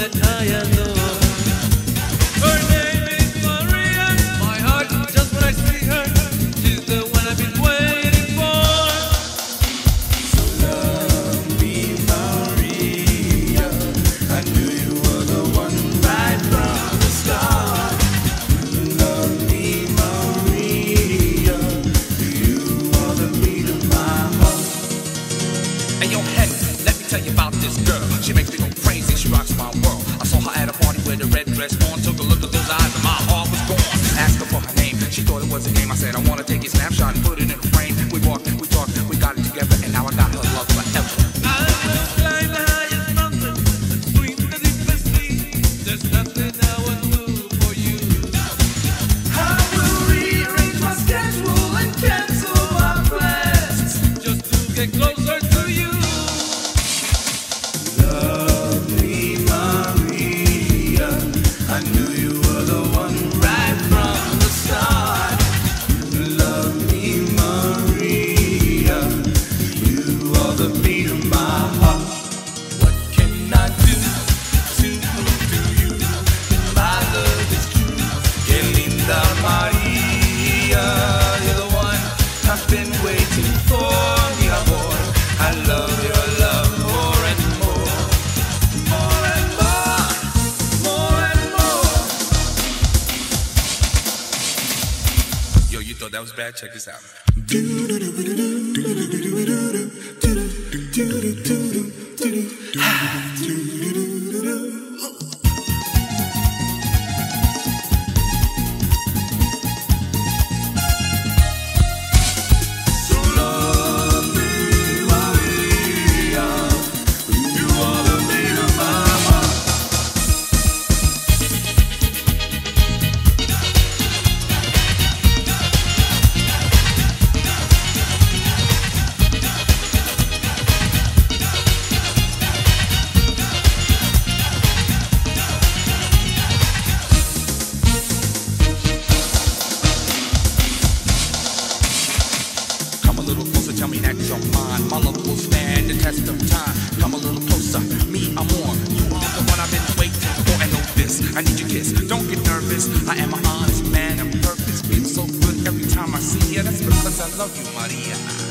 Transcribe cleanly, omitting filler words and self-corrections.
that I adore. Her name is Maria. My heart just when I see her, she's the one I've been waiting for. So love me, Maria. I knew you were the one right from the start. Love me, Maria. You are the beat of my heart. Hey, yo, hey, let me tell you about this girl. She makes me go crazy, she rocks my world. I saw her at a party with a red dress on. Took a look at those eyes and my heart was gone. Asked her for her name, she thought it was a game. I said, I wanna take a snapshot and put it in a frame. We walked, we talked, we got it together, and now I got her love forever. I will climb the highest mountain and swim the deepest sea. There's nothing I would do for you. I will rearrange my schedule and cancel my plans just to get closer to you. Love me, Maria. I knew you were the one right from the start. Love me, Maria. You are the beat of my heart. What can I do to prove to you my love is true? Que linda Maria, you're the one I've been waiting for, mi amor. I love your love more and more, more and more, more and more. Yo, you thought that was bad? Check this out. So love me, Maria. You are the beat of my heart. Come a little closer, tell me that you're mine. My love will stand the test of time. Come a little closer, me, I'm on. You are the one I've been waiting for. I know this, I need your kiss. Don't get nervous, I am an honest man of purpose. Feels so good every time I see you. That's because I love you, Maria.